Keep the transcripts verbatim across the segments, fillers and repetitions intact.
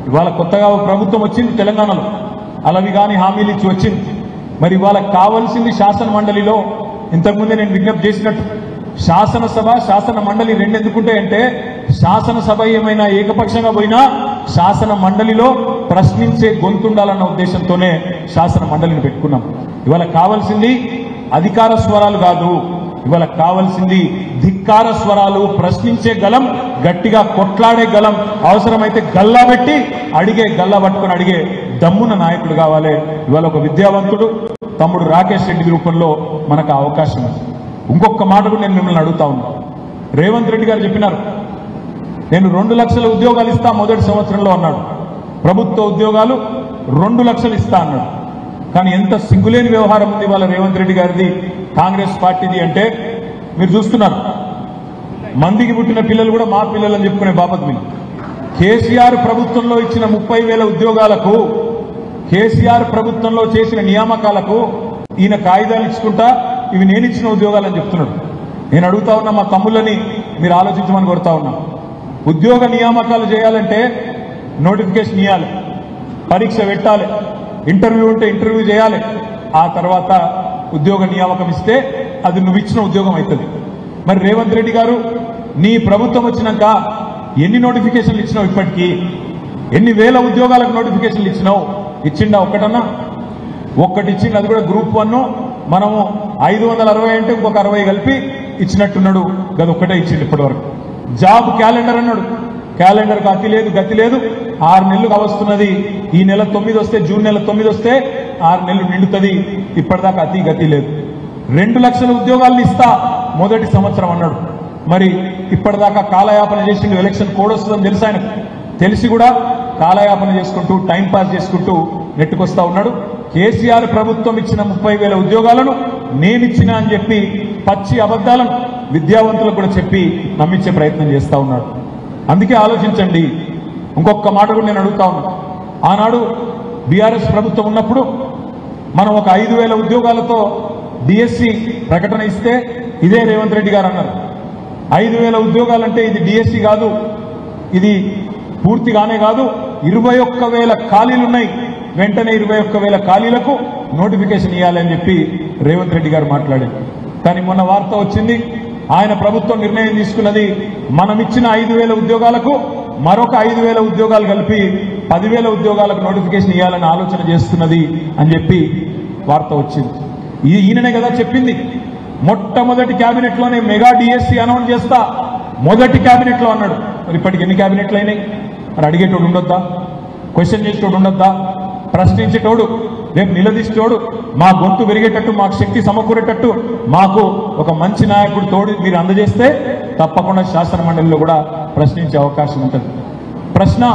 ఇవాళ కొత్తగా ప్రభుత్వం వచ్చింది తెలంగాణలో, అలవి కానీ హామీలు ఇచ్చి వచ్చింది. మరి ఇవాళ కావాల్సింది శాసన మండలిలో ఇంతకుముందే నేను విజ్ఞప్తి చేసినట్టు శాసనసభ శాసన మండలి రెండు ఎందుకుంటాయంటే, శాసనసభ ఏమైనా ఏకపక్షంగా పోయినా శాసన మండలిలో ప్రశ్నించే గొంతుండాలన్న ఉద్దేశంతోనే శాసన మండలిని పెట్టుకున్నాం. ఇవాళ కావాల్సింది అధికార స్వరాలు కాదు, ఇవాళ కావాల్సింది ధిక్కార స్వరాలు, ప్రశ్నించే గలం, గట్టిగా కొట్లాడే గలం, అవసరమైతే గల్లా పెట్టి అడిగే గల్లా పట్టుకొని అడిగే దమ్మున నాయకుడు కావాలి. ఇవాళ ఒక విద్యావంతుడు తమ్ముడు రాకేష్ రెడ్డి రూపంలో మనకు అవకాశం ఉంది. ఇంకొక మాట కూడా నేను మిమ్మల్ని అడుగుతా ఉన్నా. రేవంత్ రెడ్డి గారు చెప్పినారు, నేను రెండు లక్షల ఉద్యోగాలు ఇస్తా మొదటి సంవత్సరంలో అన్నాడు. ప్రభుత్వ ఉద్యోగాలు రెండు లక్షలు ఇస్తా అన్నాడు. కానీ ఎంత సిగ్గులేని వ్యవహారం ఉంది వాళ్ళ రేవంత్ రెడ్డి గారిది, కాంగ్రెస్ పార్టీది అంటే మీరు చూస్తున్నారు. మందికి పుట్టిన పిల్లలు కూడా మా పిల్లలు అని చెప్పుకునే బాపత్ మీద కేసీఆర్ ప్రభుత్వంలో ఇచ్చిన ముప్పై వేల ఉద్యోగాలకు, కేసీఆర్ ప్రభుత్వంలో చేసిన నియామకాలకు ఈయన కాగితాలు ఇచ్చుకుంటా ఇవి నేను ఇచ్చిన ఉద్యోగాలు అని చెప్తున్నాడు. నేను అడుగుతా ఉన్నా, మా తమ్ముళ్ళని మీరు ఆలోచించమని కోరుతా ఉన్నా. ఉద్యోగ నియామకాలు చేయాలంటే నోటిఫికేషన్ ఇవ్వాలి, పరీక్ష పెట్టాలి, ఇంటర్వ్యూ ఉంటే ఇంటర్వ్యూ చేయాలి, ఆ తర్వాత ఉద్యోగ నియామకం ఇస్తే అది నువ్వు ఇచ్చిన ఉద్యోగం అవుతుంది. మరి రేవంత్ రెడ్డి గారు నీ ప్రభుత్వం వచ్చినాక ఎన్ని నోటిఫికేషన్లు ఇచ్చినావు? ఇప్పటికీ ఎన్ని వేల ఉద్యోగాలకు నోటిఫికేషన్లు ఇచ్చినావు? ఇచ్చిండా ఒక్కటన్నా? ఒక్కటి ఇచ్చింది, అది కూడా గ్రూప్ వన్. మనము ఐదు వందల అరవై అంటే ఇంకొక అరవై కలిపి ఇచ్చినట్టున్నాడు, గది ఒక్కటే ఇచ్చింది ఇప్పటి వరకు. జాబ్ క్యాలెండర్ అన్నాడు, క్యాలెండర్కి అతి లేదు గతి లేదు. ఆరు నెలలు కావస్తున్నది, ఈ నెల తొమ్మిది వస్తే జూన్ నెల తొమ్మిది వస్తే ఆరు నెలలు నిండుతుంది, ఇప్పటిదాకా అతి గతి లేదు. రెండు లక్షల ఉద్యోగాలను ఇస్తా మొదటి సంవత్సరం అన్నాడు. మరి ఇప్పటిదాకా కాలయాపన చేసిండు. ఎలక్షన్ కోడ్ వస్తుందని తెలుసు ఆయనకు, తెలిసి కూడా కాలయాపన చేసుకుంటూ టైం పాస్ చేసుకుంటూ నెట్టుకొస్తా ఉన్నాడు. కేసీఆర్ ప్రభుత్వం ఇచ్చిన ముప్పై వేల ఉద్యోగాలను నేనిచ్చిన అని చెప్పి పచ్చి అబద్ధాలను విద్యావంతులకు కూడా చెప్పి నమ్మించే ప్రయత్నం చేస్తా ఉన్నాడు. అందుకే ఆలోచించండి. ఇంకొక మాట కూడా నేను అడుగుతా ఉన్నా. ఆనాడు బీఆర్ఎస్ ప్రభుత్వం ఉన్నప్పుడు మనం ఒక ఐదు వేల ఉద్యోగాలతో డిఎస్సి ప్రకటన ఇస్తే ఇదే రేవంత్ రెడ్డి గారు అన్నారు, ఐదు వేల ఉద్యోగాలంటే ఇది డిఎస్సి కాదు, ఇది పూర్తిగానే కాదు, ఇరవై ఒక్క వేల ఖాళీలున్నాయి, వెంటనే ఇరవై ఒక్క వేల ఖాళీలకు నోటిఫికేషన్ ఇవ్వాలని చెప్పి రేవంత్ రెడ్డి గారు మాట్లాడారు. కానీ మొన్న వార్త వచ్చింది, ఆయన ప్రభుత్వం నిర్ణయం తీసుకున్నది మనం ఇచ్చిన ఐదు వేల ఉద్యోగాలకు మరొక ఐదు వేల ఉద్యోగాలు కలిపి పదివేల ఉద్యోగాలకు నోటిఫికేషన్ ఇవ్వాలని ఆలోచన చేస్తున్నది అని చెప్పి వార్త వచ్చింది. ఇది ఈయననే కదా చెప్పింది. మొట్టమొదటి క్యాబినెట్ లోనే మెగా డిఎస్సి అనౌన్స్ చేస్తా మొదటి క్యాబినెట్ లో అన్నాడు. మరి ఇప్పటికి ఎన్ని క్యాబినెట్లు అయినాయి? మరి అడిగేటోడు ఉండొద్దా? క్వశ్చన్ చేసేటోడు ఉండొద్దా? ప్రశ్నించేటోడు, రేపు నిలదీసేటోడు, మా గొంతు పెరిగేటట్టు, మాకు శక్తి సమకూరేటట్టు మాకు ఒక మంచి నాయకుడు తోడు మీరు అందజేస్తే తప్పకుండా శాసన మండలిలో కూడా ప్రశ్నించే అవకాశం ఉంటుంది. ప్రశ్న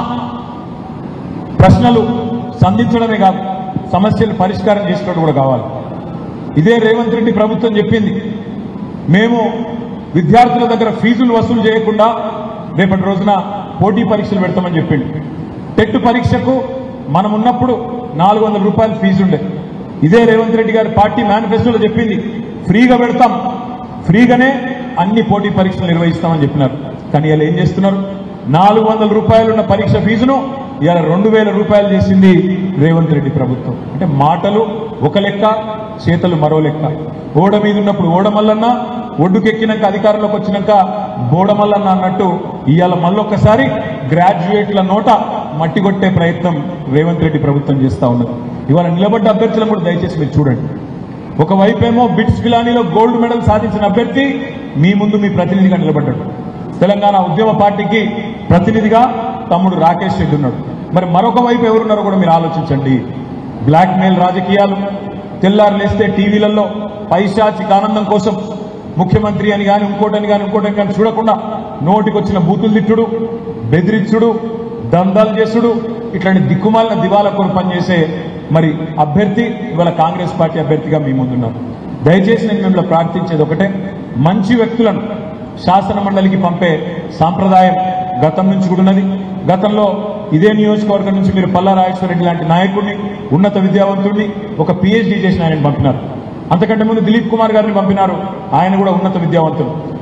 ప్రశ్నలు సంధించడమే కాదు, సమస్యలు పరిష్కారం చేసేటోడు కూడా కావాలి. ఇదే రేవంత్ రెడ్డి ప్రభుత్వం చెప్పింది, మేము విద్యార్థుల దగ్గర ఫీజులు వసూలు చేయకుండా రేపటి రోజున పోటీ పరీక్షలు పెడతామని చెప్పింది. టెట్ పరీక్షకు మనం ఉన్నప్పుడు నాలుగు వందల రూపాయలు ఫీజు ఉండే. ఇదే రేవంత్ రెడ్డి గారి పార్టీ మేనిఫెస్టోలో చెప్పింది, ఫ్రీగా పెడతాం, ఫ్రీగానే అన్ని పోటీ పరీక్షలు నిర్వహిస్తామని చెప్పినారు. కానీ ఇలా ఏం చేస్తున్నారు? నాలుగు వందల రూపాయలు ఉన్న పరీక్ష ఫీజును ఇలా రెండు వేల రూపాయలు చేసింది రేవంత్ రెడ్డి ప్రభుత్వం. అంటే మాటలు ఒక లెక్క, చేతలు మరో లెక్క. ఓడ మీద ఉన్నప్పుడు ఓడమల్లన్న, ఒడ్డుకెక్కినాక అధికారంలోకి వచ్చినాక బోడమల్లన్న అన్నట్టు ఇవాళ మళ్ళొక్కసారి గ్రాడ్యుయేట్ల నోట మట్టి కొట్టే ప్రయత్నం రేవంత్ రెడ్డి ప్రభుత్వం చేస్తా ఉన్నది. ఇవాళ నిలబడ్డ అభ్యర్థులను కూడా దయచేసి మీరు చూడండి. ఒకవైపేమో బిట్స్ పిలానీలో గోల్డ్ మెడల్ సాధించిన అభ్యర్థి మీ ముందు మీ ప్రతినిధిగా నిలబడ్డాడు. తెలంగాణ ఉద్యమ పార్టీకి ప్రతినిధిగా తమ్ముడు రాకేష్ రెడ్డి ఉన్నాడు. మరి మరొక వైపు ఎవరున్నారో కూడా మీరు ఆలోచించండి. బ్లాక్ మెయిల్ రాజకీయాలు, తెల్లారు లేస్తే టీవీలలో పైశాచిక ఆనందం కోసం ముఖ్యమంత్రి అని కానీ ఇంకోటని కానీ ఇంకోటని కానీ చూడకుండా నోటికి వచ్చిన బూతులు తిట్టుడు, బెదిరించుడు, దందాలు చేసుడు, ఇట్లాంటి దిక్కుమాలిన దివాలా కొరకు పనిచేసే మరి అభ్యర్థి ఇవాళ కాంగ్రెస్ పార్టీ అభ్యర్థిగా మీ ముందున్నారు. దయచేసి నేను మిమ్మల్ని ప్రార్థించేది ఒకటే, మంచి వ్యక్తులను శాసన మండలికి పంపే సాంప్రదాయం గతం నుంచి కూడా ఉన్నది. గతంలో ఇదే నియోజకవర్గం నుంచి మీరు పల్లా రాజేశ్వర రెడ్డి లాంటి నాయకుడిని, ఉన్నత విద్యావంతుడిని, ఒక పిహెచ్డీ చేసిన ఆయన పంపినారు. అంతకంటే ముందు దిలీప్ కుమార్ గారిని పంపినారు, ఆయన కూడా ఉన్నత విద్యావంతుడు.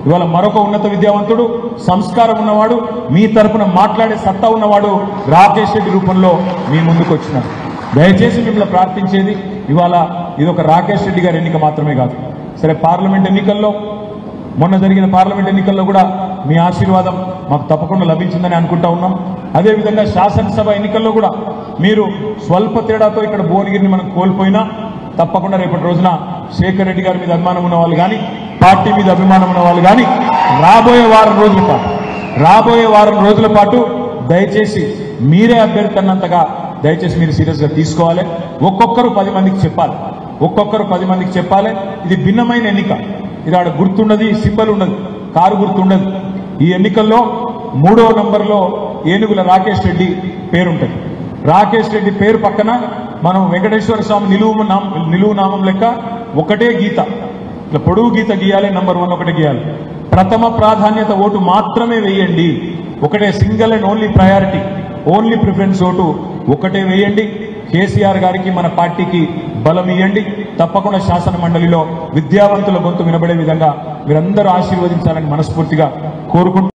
ఇవాళ మరొక ఉన్నత విద్యావంతుడు, సంస్కారం ఉన్నవాడు, మీ తరపున మాట్లాడే సత్తా ఉన్నవాడు రాకేష్ రెడ్డి రూపంలో మీ ముందుకు వచ్చినారు. దయచేసి మిమ్మల్ని ప్రార్థించేది ఇవాళ ఇదొక రాకేష్ రెడ్డి గారి ఎన్నిక మాత్రమే కాదు. సరే, పార్లమెంట్ ఎన్నికల్లో మొన్న జరిగిన పార్లమెంట్ ఎన్నికల్లో కూడా మీ ఆశీర్వాదం మాకు తప్పకుండా లభించిందని అనుకుంటా ఉన్నాం. అదేవిధంగా శాసనసభ ఎన్నికల్లో కూడా మీరు స్వల్ప తేడాతో ఇక్కడ భువనగిరిని మనం కోల్పోయినా తప్పకుండా రేపటి రోజున శేఖర్ రెడ్డి గారి మీద అభిమానం ఉన్న వాళ్ళు కానీ, పార్టీ మీద అభిమానం ఉన్న వాళ్ళు కానీ రాబోయే వారం రోజుల పాటు రాబోయే వారం రోజుల పాటు దయచేసి మీరే అభ్యర్థి అన్నంతగా దయచేసి మీరు సీరియస్గా తీసుకోవాలి. ఒక్కొక్కరు పది మందికి చెప్పాలి ఒక్కొక్కరు పది మందికి చెప్పాలి ఇది భిన్నమైన ఎన్నిక. ఇది ఆడ గుర్తుండదు, సింబల్ ఉండదు, కారు గుర్తుండదు. ఈ ఎన్నికల్లో మూడో నంబర్లో ఏనుగుల రాకేష్ రెడ్డి పేరుంటుంది. రాకేష్ రెడ్డి పేరు పక్కన మనం వెంకటేశ్వర స్వామి నిలువు నామం నిలువు నామం లెక్క ఒకటే గీత, ఇట్లా పొడుగు గీత గీయాలి, నంబర్ వన్ ఒకటే గీయాలి. ప్రథమ ప్రాధాన్యత ఓటు మాత్రమే వేయండి. ఒకటే single and only priority, only preference vote ఒకటే వేయండి. కేసీఆర్ గారికి మన పార్టీకి బలం ఇవ్వండి. తప్పకుండా శాసన మండలిలో విద్యావంతుల గొంతు వినబడే విధంగా మీరందరూ ఆశీర్వదించాలని మనస్ఫూర్తిగా కోరుకుంటున్నాను.